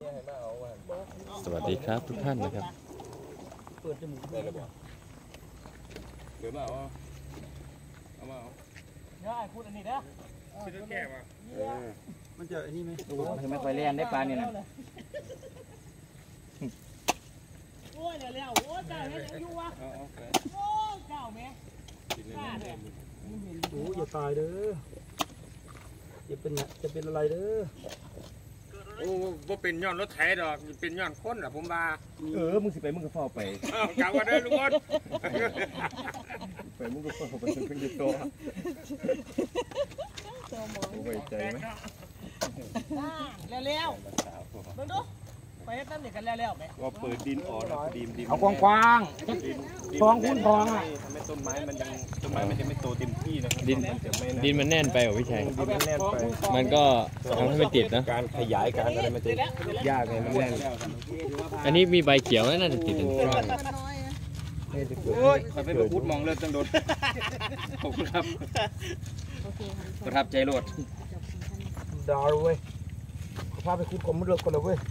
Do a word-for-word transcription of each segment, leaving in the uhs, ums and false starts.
สวัสดีครับทุกท่านนะครับเปิดจมูกได้เลยบ่เปิดมาเอาเอามาเอาเนี่ยไอ้พูดอันนี้นะคิดว่าแก่ป่ะมันจะอันนี้ไหมมันจะไม่ค่อยแล่นได้ปลาเนี่ยนะโอ้ยเร็วโอ้ยเจ้าเห็นอยู่วะโอ้ยเจ้าแม่โอ้ยอย่าตายเด้อจะเป็นจะเป็นอะไรเด้อโอ้บ่เป็นย้อนรถไถดอกเป็นย้อนคนล่ะผมว่าเออมึงสิไปมึงก็เฝ้าไปอ้าวกล่าวว่าเด้อลุงคนไปมึงก็เฝ้าไปเป็นอยู่โตไว้ใจไหมเร็วๆมึงดูไปให้ตั้งเด็กกันแล้วๆไหมว่าเปิดดินอ่อนดินดินเอากว้างๆฟองคุณฟองอ่ะทำให้ต้นไม้มันยังต้นไม้มันจะไม่โตเต็มที่นะครับดินดินมันแน่นไปเหรอพี่ชัยดินมันแน่นไปมันก็ทำให้ไม่ติดนะการขยายการอะไรมันจะยากไงมันแน่นอันนี้มีใบเขียวน่าจะติดช่วงโอ้ยคอยไปพูดมองเลือดจังโดนขอบคุณครับประทับใจโลดดาวเว้ยพาไปคุดกลมมือเลือกก่อนเลยเว้ย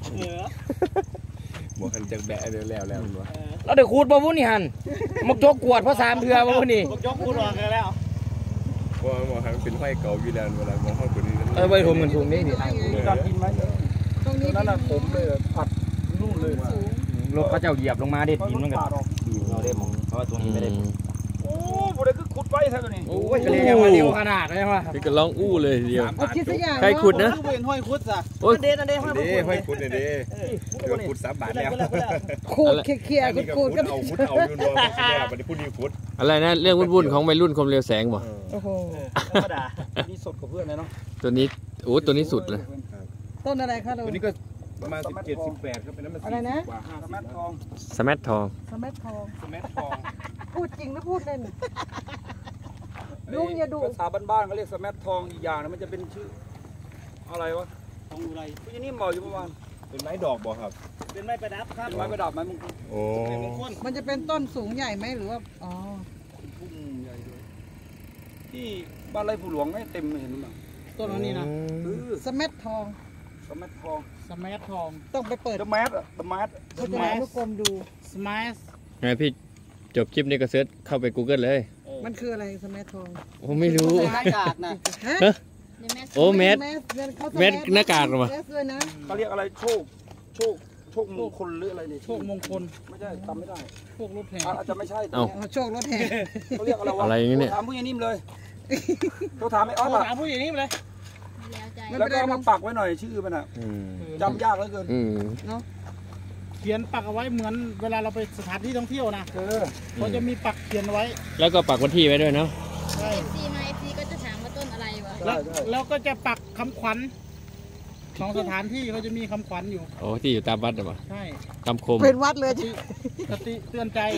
หมวกหันจากแบะเร็วแล้วแล้วเราเดี๋ยวคูดบ่วุ้นี่หันมักจกกวดเพราะสามเถื่อบ่วุ้นี่มักจกคูดหลอกกันแล้วว่าหมวกหันเป็นห้อยเก่าอยู่แล้วเวลามองเข้าคนนี้เออใบถมมันสูงนี่ดิการกินไหมตรงนี้นั่นน่ะผมเลยผัดนู่นเลยรถเขาเจ้าเหยียบลงมาเด็ดดินมันกันเราได้มองเพราะว่าตรงนี้ไม่ได้โอ้โหได้คือขุดไว้แท้ตัวนี้โอ้ยเร็วเร็วขนาดเลยว่ะพี่ก็ร้องอู้เลยเดียวใครขุดนะเป็นห้อยขุดซะโอ้ยเด็ดเด็ดห้อยขุดเด็ดเดี๋ยวขุดสามบาทแล้วขุดเคี่ยขุดขุดก็เอาขุดเอาอยู่รวมกันแล้ววันนี้พูดดีขุดอะไรนะเรื่องวุ่นๆของวัยรุ่นคมเร็วแสงบ่โอ้โหธรรมดานี่สดกับเพื่อนเลยเนาะตัวนี้โอ้ตัวนี้สุดเลยต้นอะไรครับตัวนี้ก็ประมาณสิบเจ็ดสิบแปดครับเป็นน้ำมันอะไรนะสมัททองสมัททองสมัททองสมัททองพูดจริงหรือพูดเล่นลุงอย่าดูภาษาบ้านๆเขาเรียกสมัททองอีกอย่างนะมันจะเป็นชื่ออะไรวะทองอะไรผู้นี้เหมาะอยู่ประมาณเป็นไม้ดอกบ่ครับเป็นไม้ประดับครับไม้ประดับไม้มงคลโอ้มันจะเป็นต้นสูงใหญ่ไหมหรือว่าอ๋อพุ่มใหญ่ด้วยที่บ้านไร่ผู้หลวงไม่เต็มเห็นมั้ยต้นนี้นะสมัททองสมัททองสมัททองต้องไปเปิดเดอะแมสเดอะแมสเขาจะมาทุกคนดูสมัทไงพี่จบคลิปนี้ก็เซิร์ชเข้าไป กูเกิล เลยมันคืออะไรสมัททองโอ้ไม่รู้หน้ากากนะโอ้เม็ดเม็ดหน้ากากหรอวะเขาเรียกอะไรโชคโชคโชคมงคลหรืออะไรเนี่ยโชคมงคลไม่ใช่จำไม่ได้โชครถแห่อาจจะไม่ใช่เอ้าโชครถแห่เขาเรียกอะไรวะอะไรอย่างเงี้ยถามผู้ใหญ่นิ่มเลยโทรถามไอ้ออสถามผู้ใหญ่นิ่มเลยแล้วก็มาปักไว้หน่อยชื่อมันอ่ะจำยากเหลือเกินเนาะเขียนปักเอาไว้เหมือนเวลาเราไปสถานที่ท่องเที่ยวนะเออเขาจะมีปักเขียนไว้แล้วก็ปักวันที่ไว้ด้วยเนาะใช่ซีมาเอซีก็จะถามว่าต้นอะไรวะแล้วก็จะปักคำขวัญของสถานที่เขาจะมีคำขวัญอยู่โอ้ที่อยู่ตามวัดหรอใช่คำคมเป็นวัดเลยสติเตือนใจ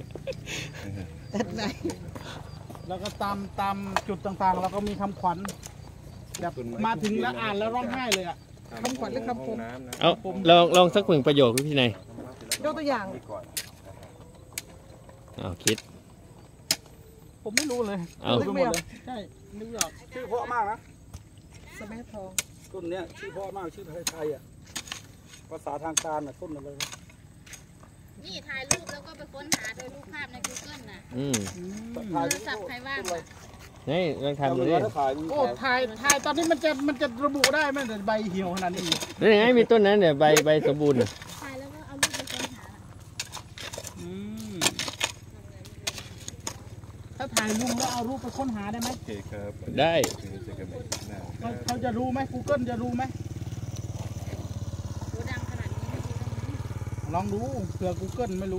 แล้วก็ตามตามจุดต่างๆเราก็มีคำขวัญแบบมาถึงแล้วอ่านแล้วร้องไห้เลยอ่ะคำขวัญหรือคำคมเอาลองลองสักหนึ่งประโยคพี่นายยกตัวอย่างอ้าวคิดผมไม่รู้เลยเอาไม่ออกใช่นึกออกชื่อเพราะมากนะสมัททองต้นเนี้ยชื่อเพราะมากชื่อไทยๆอ่ะภาษาทางการอ่ะต้นอะไรนี่ถ่ายรูปแล้วก็ไปค้นหาโดยรูปภาพใน กูเกิล น่ะอืมโทรศัพท์ใครว่างนี่ลองทำดูดิโอ้ถ่ายถ่ายตอนนี้มันจะมันจะระบุได้ไหมแต่ใบเหี่ยวขนาดนี้นี่ไงมีต้นนั้นเนี่ยใบใบสมบูรณ์ถ่ายแล้วก็เอารูปไปค้นหาอืมถ้าถ่ายรูปแล้วเอารูปไปค้นหาได้ไหมโอเคครับได้เขาจะรู้ไหม กูเกิล จะรู้ไหมดังขนาดนี้ลองดูเผื่อ กูเกิล ไม่รู้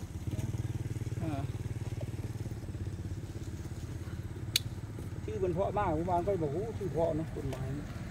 ชื่อเป็นเพราะมากผมวางก็บอกโอ้ชื่อเพราะนะต้นไม้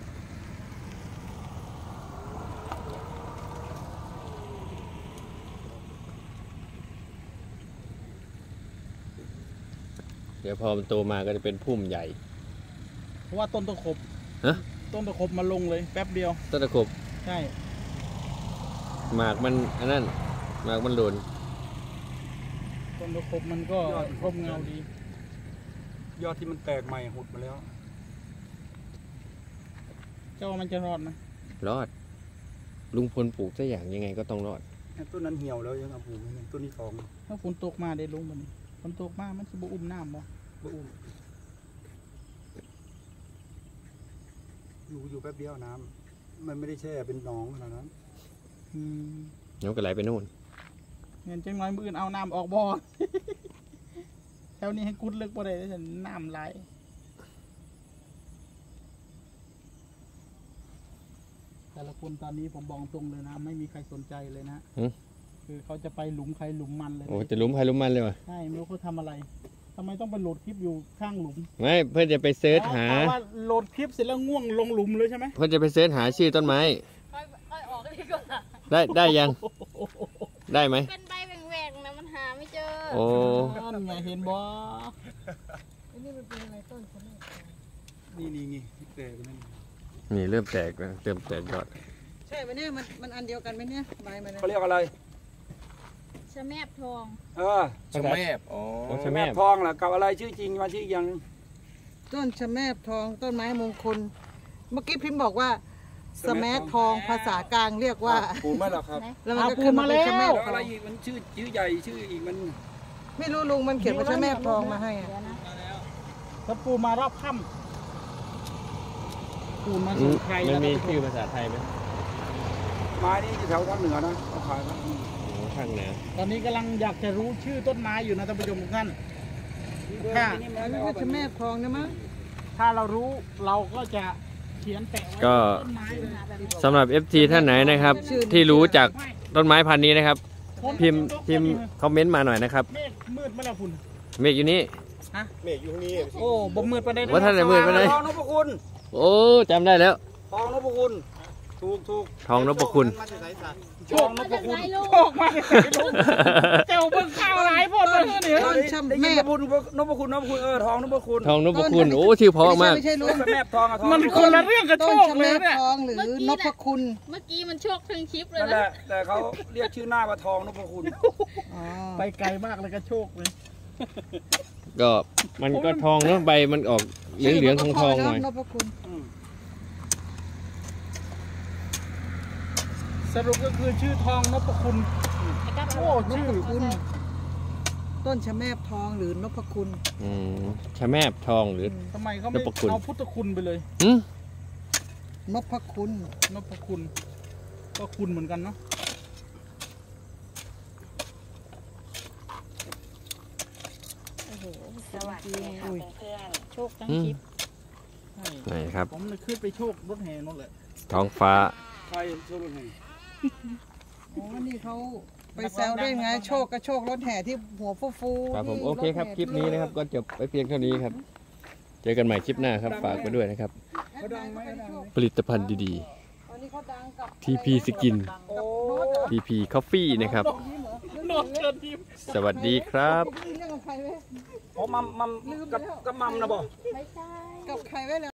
เดี๋ยวพอมันโตมาก็จะเป็นพุ่มใหญ่เพราะว่าต้นตะขบฮะต้นตะขบมาลงเลยแป๊บเดียวต้นตะขบใช่หมากมันอันนั้นหมากมันหล่นต้นตะขบมันก็ร่มเงาดียอดที่มันแตกใหม่หุดมาแล้วเจ้ามันจะรอดไหมรอดลุงพลปลูกสักอย่างยังไงก็ต้องรอดต้นนั้นเหี่ยวแล้วยังเอาปลูกไม่ได้ต้นนี้ทองถ้าฝนตกมาได้ลงมันฝนตกมามันจะบ่อุ้มน้ำบ่บ่อุ้มอยู่อยู่แป๊บเดียวน้ำมันไม่ได้แช่เป็นหนองขนาดนั้นอืมเดี๋ยวก็ไหลไปนู่นเงินจังน้อยมืออื่นเอาน้ำออกบ่อ แถวนี้ให้กุดลึกบ่ได้เลยน้ำไหลแต่ละคนตอนนี้ผมบอกตรงเลยนะไม่มีใครสนใจเลยนะคือเขาจะไปหลุมใครหลุมมันเลยโอ้จะหลุมใครหลุมมันเลยวะใช่ไม่รู้เขาทำอะไรทำไมต้องไปโหลดคลิปอยู่ข้างหลุมไม่เพื่อจะไปเซิร์ชหาอ๋อว่าโหลดคลิปเสร็จแล้วง่วงลงหลุมเลยใช่ไหมเพื่อจะไปเซิร์ชหาชื่อต้นไม้ค่อยค่อยออกดีกว่าได้ได้ยังได้ไหมเป็นใบแหวกๆนะมันหาไม่เจอโอ้นั่นไงเห็นบ่นี่นี่นี่แตกนั่นนี่เริ่มแตกแล้วเริ่มแตกยอดใช่ไหมเนี่ยมันมันอันเดียวกันไหมเนี่ยใบมันเนี่ยเขาเรียกอะไรชะแมบทองเออชะแมบอ๋อโอ้ใช่ไหมแม่ทองเหรอกับอะไรชื่อจริงมาชื่อยังต้นชะแมบทองต้นไม้มงคล เมื่อกี้พิมพ์บอกว่าสแมททองภาษากลางเรียกว่าปลูกไหมล่ะครับแล้วมันก็ขึ้นมาเป็นชะแมบแล้วทอะอไรง อีกมันชื่อชื่อใหญ่ชื่ออีกมันไม่รู้ลุงมันเขียนว่าชะแมบทองมาให้อะเดี๋ยวนะถ้าปูมารอบค่ำปูมาอืสู่มไทยมันแล้วมีก็ชื่อภาษาไทยไหมไม้นี่อยู่แถวภาคเหนือนะเขาขายนะโอ้ข้างเหนือตอนนี้กำลังอยากจะรู้ชื่อต้นไม้อยู่นะท่านผู้ชมทุกท่านถ้ามันไม่ใช่ชะแมบทองนะมั้งถ้าเรารู้เราก็จะเขียนแปะไว้ก็ต้นไม้เลยนะหาแบบนี้สำหรับ เอฟ ซี ท่านไหนนะครับ ที่รู้จักต้นไม้พันธุ์นี้นะครับ พิมพ์พิมพ์คอมเมนต์มาหน่อยนะครับเมฆมืดไหมล่ะคุณเมฆอยู่นี่เมฆอยู่ข้างนี้โอ้บ่มืดไปได้ว่าท่านไหนมืดไปไหนทองนพคุณโอ้จำได้แล้วทองนพคุณถูกถูกทองนพคุณโชคนพคุณโชคมากเลยลุงเจ้าเบิ่งข้าวหลายพอดเลยเนี่ยต้นชะได้แมยินบนพคุณนพคุณนพคุณเออทองนพคุณทองนพคุณโอ้ชื่อเพราะมากไม่ใช่ลุงชะแมบทองอะทองมันคนละเรื่องกับโชต้นคชะเลแมยบเนี่ยทองหรือนพคุณเมื่อกี้มันโชคทั้งคลิปเลยนั่นแหนะละแต่เขาเรียกชื่อหน้าว่าทองนพคุณอ๋อไปไกลมากเลยก็โชคเลยก็มันก็ทองเนาะใบมันออกเหลืองเหลืองทองทองหน่อยนพคุณสรุปก็คือชื่อทองนพคุณโอ้ชื่อคุณต้นชะแมบทองหรือนพคุณอืมชะแมบทองหรือทำไมเขาไม่นพคุณเอาพุทธคุณไปเลยหืมนพคุณนพคุณ ก็คุณเหมือนกันเนาะโอ้โหสวัสดีค่ะเพื่อนๆโชคทั้งอืคมลิปใช่ไหนครับผมเลยขึ้นไปโชครถแห่นั่นแหละท้องฟ้าใครช่วยดูให้อ๋อนี่เขาไปแซวได้ไงโชคก็โชครถแห่ที่หัวฟูฟูๆครับผมที่โอเคครับถแห่คลิปนี้นะครับก็จบไปเพียงเท่านี้ครับ เจอกันใหม่คลิปหน้าครับฝากไว้ด้วยนะครับเขาดังไหมเขาดังไหมผลิตภัณฑ์ดีตอนนี้เขาดังกับๆ ที พี Skin โอ้ที พี Coffee นะครับโนดเชิญทีมสวัสดีครับเรื่องกับใครไว้โอ้มัมมัมกับกับมัมนะบอกไม่ใช่กับใครไว้แล้ว